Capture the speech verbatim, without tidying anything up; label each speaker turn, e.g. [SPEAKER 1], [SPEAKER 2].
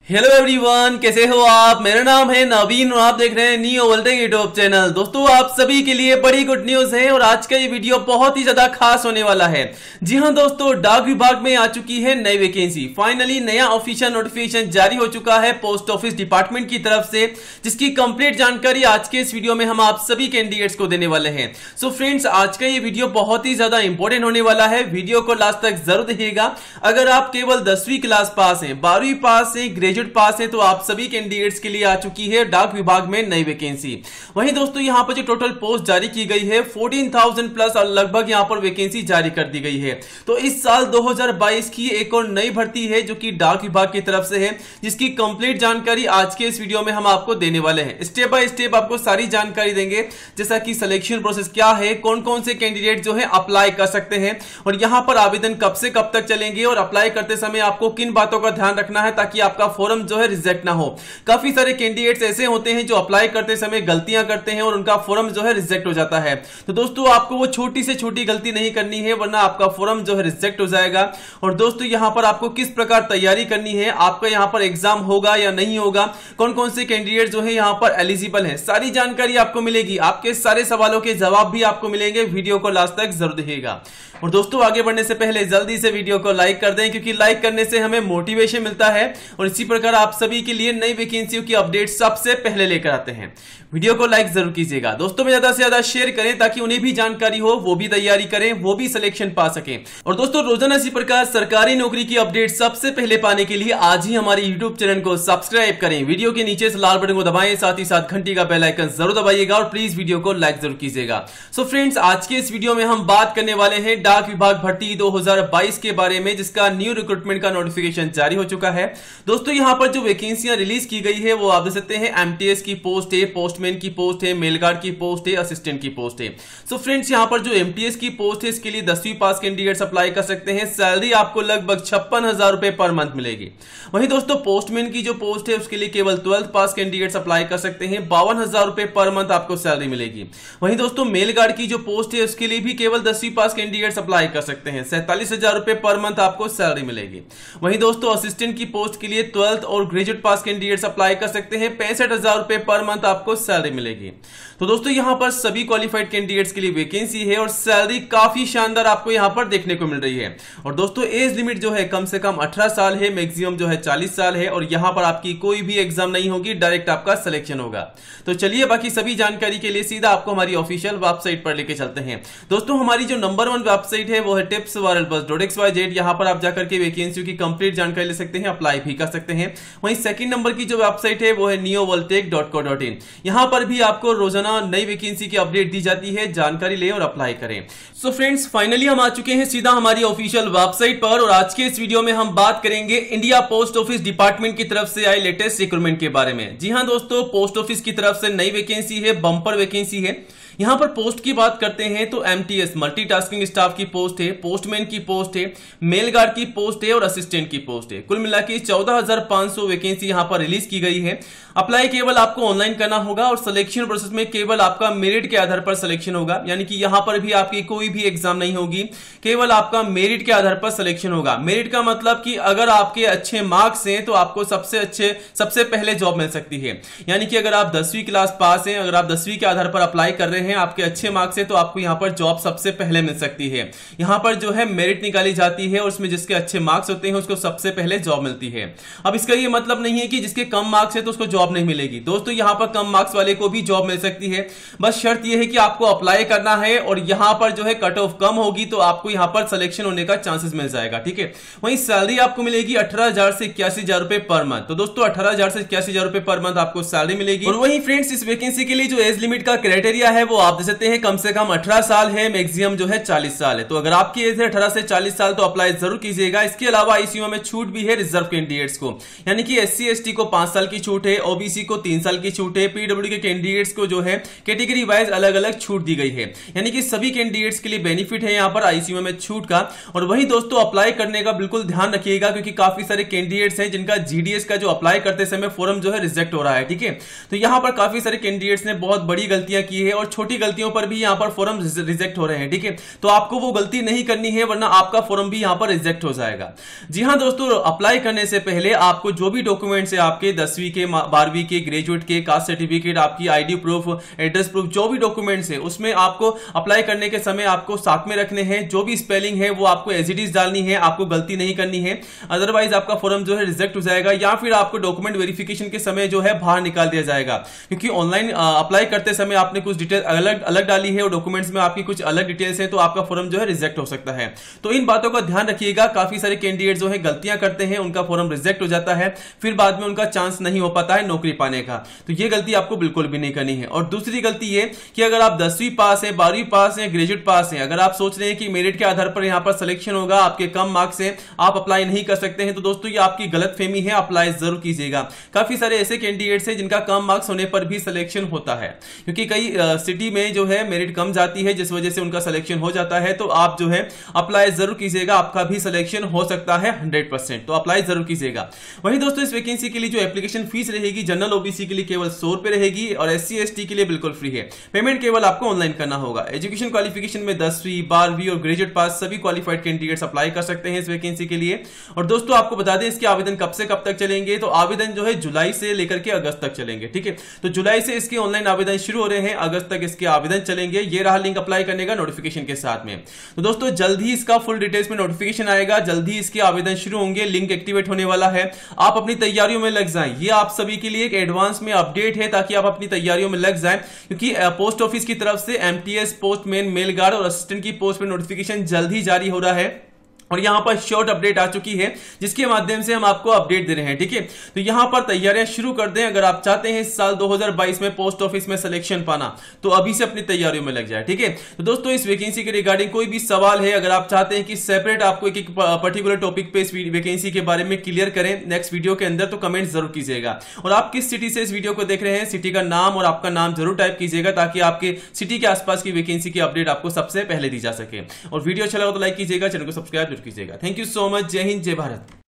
[SPEAKER 1] Hello everyone, कैसे हो आप। मेरा नाम है नवीन और आप देख रहे हैं न्यू वोल्टेक यूट्यूब चैनल। दोस्तों, आप सभी के लिए बड़ी गुड न्यूज है और आज का ये वीडियो बहुत ही ज्यादा खास होने वाला है। जी हां दोस्तों, डाक विभाग में आ चुकी है नई वैकेंसी। फाइनली नया ऑफिशियल नोटिफिकेशन जारी हो चुका है पोस्ट ऑफिस डिपार्टमेंट की तरफ से, जिसकी कंप्लीट जानकारी आज के इस वीडियो में हम आप सभी कैंडिडेट्स को देने वाले हैं। सो फ्रेंड्स, आज का ये वीडियो बहुत ही ज्यादा इंपॉर्टेंट होने वाला है। वीडियो को लास्ट तक जरूर देखिएगा। अगर आप केवल दसवीं क्लास पास है, बारहवीं पास है, ग्रेजुएट पास है, तो आप सभी कैंडिडेट्स के लिए आ चुकी है डाक विभाग में नई वैकेंसी। वहीं दोस्तों, यहां पर जो टोटल पोस्ट जारी की गई है चौदह हज़ार प्लस और लगभग यहां पर वैकेंसी जारी कर दी गई है। तो इस साल दो हज़ार बाईस की एक और नई भर्ती है जो कि डाक विभाग की तरफ से है, जिसकी कंप्लीट जानकारी आज के इस वीडियो में हम आपको देने वाले हैं। स्टेप बाय स्टेप आपको सारी जानकारी देंगे, जैसा कि सिलेक्शन प्रोसेस क्या है, कौन कौन से कैंडिडेट जो है अप्लाई कर सकते हैं और यहां पर आवेदन कब से कब तक चलेंगे और अप्लाई करते समय आपको किन बातों का ध्यान रखना है ताकि आपका फॉर्म जो है रिजेक्ट ना हो। काफी सारे कैंडिडेट्स ऐसे होते हैं जो अप्लाई करते समय गलतियां करते हैं और उनका फॉर्म जो है रिजेक्ट हो जाता है। तो दोस्तों, आपको वो छोटी से छोटी गलती नहीं करनी है, वरना आपका फॉर्म जो है रिजेक्ट हो जाएगा। और दोस्तों, यहां पर आपको किस प्रकार तैयारी करनी है, आपका यहां पर एग्जाम होगा या नहीं होगा, कौन कौन से कैंडिडेट जो है यहां पर एलिजिबल है, सारी जानकारी आपको मिलेगी। आपके सारे सवालों के जवाब भी आपको मिलेंगे। वीडियो को लास्ट तक जरूर देखिएगा। और दोस्तों, आगे बढ़ने से पहले जल्दी से वीडियो को लाइक कर दें, क्योंकि लाइक करने से हमें मोटिवेशन मिलता है और इसी प्रकार आप सभी के लिए नई वैकेंसियों की अपडेट सबसे पहले लेकर आते हैं। वीडियो को लाइक जरूर कीजिएगा। दोस्तों में ज्यादा से ज्यादा शेयर करें ताकि उन्हें भी जानकारी हो, वो भी तैयारी करें, वो भी सिलेक्शन पा सकें। और दोस्तों, रोजाना इसी प्रकार सरकारी नौकरी की अपडेट सबसे पहले पाने के लिए आज ही हमारे यूट्यूब चैनल को सब्सक्राइब करें। वीडियो के नीचे से लाल बटन को दबाएं, साथ ही साथ घंटी का बेल आइकन जरूर दबाइएगा और प्लीज वीडियो को लाइक जरूर कीजिएगा। सो फ्रेंड्स, आज के इस वीडियो में हम बात करने वाले हैं डाक विभाग भर्ती दो हज़ार बाईस के बारे में, जिसका न्यू रिक्रूटमेंट का नोटिफिकेशन जारी हो चुका है। दोस्तों, यहां पर जो वैकेंसियां रिलीज की गई है वो आप देख सकते हैं। एमटीएस की पोस्ट है, पोस्टमैन की पोस्ट है, मेलगार्ड की पोस्ट है, असिस्टेंट की पोस्ट है। सो फ्रेंड्स, यहां पर जो एमटीएस की पोस्ट है इसके लिए दसवीं पास कैंडिडेट्स अप्लाई कर सकते हैं। सैलरी आपको लगभग छप्पन हजार रुपए पर मंथ मिलेगी। वहीं दोस्तों, पोस्टमैन की जो पोस्ट है उसके लिए केवल ट्वेल्थ पास कैंडिडेट्स अप्लाई कर सकते हैं। बावन हजार रुपए पर मंथ आपको सैलरी मिलेगी। वहीं दोस्तों, मेलगार्ड की जो पोस्ट है उसके लिए भी केवल दसवीं पास कैंडिडेट्स अप्लाई कर सकते हैं। सैंतालीस हजार रुपए पर मंथ आपको सैलरी मिलेगी। वहीं दोस्तों, असिस्टेंट की पोस्ट के लिए ट्वेल्थ और ग्रेजुएट पास कैंडिडेट्स अप्लाई कर सकते हैं। पैंसठ हजार रुपए पर मंथ आपको सैलरी मिलेगी। तो दोस्तों, यहां पर सभी क्वालिफाइड कैंडिडेट्स के लिए वैकेंसी है और सैलरी काफी शानदार आपको यहां पर देखने को मिल रही है। और दोस्तों, एज लिमिट जो है कम से कम अठारह साल है, मैक्सिमम जो है चालीस साल है और यहां पर आपकी कोई भी एग्जाम नहीं होगी, डायरेक्ट आपका सिलेक्शन होगा। तो चलिए, बाकी सभी जानकारी के लिए सीधा आपको हमारी ऑफिशियल वेबसाइट पर लेके चलते हैं। दोस्तों, हमारी जो नंबर वन वेबसाइट है वो है tips viral bus dot X Y Z. यहां पर आप जाकर के वैकेंसी की कंप्लीट जानकारी ले सकते हैं, अप्लाई भी कर सकते हैं। वहीं सेकंड नंबर की जो वेबसाइट है वो है new voltek dot co dot in. यहां पर भी आपको रोजाना नई वैकेंसी की अपडेट दी जाती है। जानकारी लें और अप्लाई करें। सो फ्रेंड्स, फाइनली हम आ चुके हैं सीधा हमारी ऑफिशियल वेबसाइट पर और आज के इस वीडियो में हम बात करेंगे इंडिया पोस्ट ऑफिस डिपार्टमेंट की तरफ से आई लेटेस्ट रिक्रूटमेंट के बारे में। जी हां दोस्तों, पोस्ट ऑफिस की तरफ से नई वैकेंसी है, बम्पर वैकेंसी है। यहां पर पोस्ट की बात करते हैं तो एमटीएस मल्टीटास्किंग स्टाफ की पोस्ट है, पोस्टमैन की पोस्ट है, मेल गार्ड की पोस्ट है और असिस्टेंट की पोस्ट है। कुल मिलाकर चौदह हजार पांच सौ वैकेंसी यहां पर रिलीज की गई है। अप्लाई केवल आपको ऑनलाइन करना होगा और सिलेक्शन प्रोसेस में केवल आपका मेरिट के आधार पर सिलेक्शन होगा, यानी कि यहां पर भी आपकी कोई भी एग्जाम नहीं होगी, केवल आपका मेरिट के आधार पर सिलेक्शन होगा। मेरिट का मतलब कि अगर आपके अच्छे मार्क्स हैं तो आपको सबसे अच्छे सबसे पहले जॉब मिल सकती है। यानी कि अगर आप दसवीं क्लास पास हैं, अगर आप दसवीं के आधार पर अप्लाई कर रहे हैं, आपके अच्छे मार्क्स है, तो आपको यहां पर जॉब सबसे पहले मिल सकती है। यहां पर जो है मेरिट निकाली जाती है और उसमें जिसके अच्छे मार्क्स होते हैं उसको सबसे पहले जॉब मिलती है। अब इसका ये मतलब नहीं है कि जिसके कम मार्क्स है तो उसको जॉब नहीं मिलेगी। दोस्तों, यहां पर कम मार्क्स वाले को भी जॉब मिल सकती है। बस शर्त यह है कि आपको अप्लाई करना है और यहां पर जो है कट ऑफ कम होगी तो आपको यहां पर सिलेक्शन होने का चांसेस मिल जाएगा। ठीक है। वहीं सैलरी आपको मिलेगी अठारह हजार से इक्यासी हजार रुपए पर मंथ। तो दोस्तों, अठारह हजार से इक्यासी हजार रुपए पर मंथ आपको सैलरी मिलेगी। और वहीं फ्रेंड्स, इस वैकेंसी के लिए जो एज लिमिट का क्राइटेरिया है वो आप देख सकते हैं, कम से कम अठारह साल है, मैक्सिमम जो है चालीस साल है। तो अगर आपकी एज है अठारह से चालीस साल तो अप्लाई जरूर कीजिएगा। इसके अलावा आईसीयू में छूट भी है रिजर्व कैंडिडेट्स को, यानी कि एससी एसटी को पांच साल की छूट है, ओबीसी को तीन साल की छूट है, पीडब्ल्यू के कैंडिडेट्स को जो है कैटेगरी वाइज अलग अलग छूट दी गई है। यानी कि सभी कैंडिडेट्स के लिए बेनिफिट है यहां पर आईसीयू में छूट का। और वहीं दोस्तों, अप्लाई करने का बिल्कुल ध्यान रखिएगा, क्योंकि काफी सारे कैंडिडेट्स हैं जिनका जीडीएस का जो अप्लाई करते समय फॉर्म जो है रिजेक्ट हो रहा है। ठीक है। तो यहां पर काफी सारे कैंडिडेट्स ने बहुत बड़ी गलतियां की है और छोटी छोटी गलतियों पर भी यहाँ पर फॉर्म रिजेक्ट हो रहे हैं, ठीक है। तो आपको वो गलती नहीं करनी है, वरना आपका फॉर्म भी यहाँ पर रिजेक्ट हो जाएगा। जी हाँ दोस्तों, अप्लाई करने से पहले आपको जो भी डॉक्यूमेंट्स है आपके दसवीं के, बारहवीं के, ग्रेजुएट के, कास्ट सर्टिफिकेट, आपकी आईडी प्रूफ, एड्रेस प्रूफ, जो भी डॉक्यूमेंट्स है उसमें आपको अप्लाई करने के समय आपको साथ में रखने हैं। जो भी स्पेलिंग है वो आपको एज इट इज डालनी है, आपको गलती नहीं करनी है, अदरवाइज आपका फॉर्म जो है रिजेक्ट हो जाएगा, या फिर आपको डॉक्यूमेंट वेरिफिकेशन के समय जो है बाहर निकाल दिया जाएगा। क्योंकि ऑनलाइन अप्लाई करते समय आपने कुछ डिटेल अलग अलग डाली है और डॉक्यूमेंट्स में आपकी कुछ अलग डिटेल्स है, तो आपका फॉर्म जो है रिजेक्ट हो सकता है। तो इन बातों का ध्यान रखिएगा। काफी सारे कैंडिडेट जो है गलतियां करते हैं, उनका फॉर्म रिजेक्ट हो जाता है, फिर बाद में उनका चांस नहीं हो पाता है नौकरी पाने का। तो ये गलती आपको बिल्कुल भी नहीं करनी है। और दूसरी गलती ये कि अगर आप दसवीं पास है, बारहवीं पास है, ग्रेजुएट पास है, अगर आप सोच रहे हैं कि मेरिट के आधार पर यहां पर सिलेक्शन होगा, आपके कम मार्क्स हैं, आप अप्लाई नहीं कर सकते हैं, तो दोस्तों ये आपकी गलतफहमी है, अप्लाई जरूर कीजिएगा। काफी सारे ऐसे कैंडिडेट्स हैं जिनका कम मार्क्स होने पर भी सिलेक्शन होता है, क्योंकि कई सिटी में जो है मेरिट कम जाती है, जिस वजह से उनका सिलेक्शन हो जाता है। तो आप जो है अप्लाई जरूर कीजिएगा, आपका भी सिलेक्शन हो सकता है हंड्रेड परसेंट, तो अप्लाई जरूर कीजिएगा। वहीं दोस्तों इस वैकेंसी के लिए जो एप्लीकेशन फीस रहेगी, जनरल ओबीसी के लिए केवल सौ रुपए रहेगी और एससी एसटी के लिए बिल्कुल फ्री है। पेमेंट केवल आपको ऑनलाइन करना होगा। एजुकेशन क्वालिफिकेशन में दसवीं, बारहवीं और ग्रेजुएट पास सभी क्वालिफाइड कैंडिडेट्स अप्लाई कर सकते हैं इस वैकेंसी के लिए। और दोस्तों आपको बता दें इसके आवेदन कब से कब तक चलेंगे, तो आवेदन जो है जुलाई से लेकर के अगस्त तक चलेंगे, ठीक है। तो जुलाई से इसके ऑनलाइन आवेदन शुरू हो रहे हैं, अगस्त तक इसके आवेदन चलेंगे। ये रहा लिंक अप्लाई करने का नोटिफिकेशन के साथ में। तो दोस्तों जल्द ही इसका फुल डिटेल्स में नोटिफिकेशन आएगा, जल्द ही इसके आवेदन शुरू होंगे, लिंक एक्टिवेट होने वाला है। आप अपनी तैयारियों में लग जाएं, ये आप सभी के लिए एक एडवांस में अपडेट है, ताकि आप अपनी तैयारियों में लग जाएं। क्योंकि पोस्ट ऑफिस की तरफ से एमटीएस, पोस्टमैन, मेल गार्ड और असिस्टेंट की पोस्ट पर नोटिफिकेशन जल्द ही जारी हो रहा है, और यहां पर शॉर्ट अपडेट आ चुकी है, जिसके माध्यम से हम आपको अपडेट दे रहे हैं, ठीक है। तो यहां पर तैयारियां शुरू कर दें। अगर आप चाहते हैं इस साल दो हज़ार बाईस में पोस्ट ऑफिस में सिलेक्शन पाना, तो अभी से अपनी तैयारियों में लग जाए, ठीक है। तो दोस्तों इस वैकेंसी के रिगार्डिंग कोई भी सवाल है, अगर आप चाहते हैं कि सेपरेट आपको एक एक पर्टिकुलर टॉपिक पे इस वैकेंसी के बारे में क्लियर करें नेक्स्ट वीडियो के अंदर, तो कमेंट जरूर कीजिएगा। और आप किस सिटी से इस वीडियो को देख रहे हैं, सिटी का नाम और आपका नाम जरूर टाइप कीजिएगा, ताकि आपके सिटी के आसपास की वैकेंसी की अपडेट आपको सबसे पहले दी जा सके। और वीडियो अच्छा लगा तो लाइक कीजिएगा, चैनल को सब्सक्राइब जरूर कीजिएगा। Thank you so much. जय हिंद, जय भारत।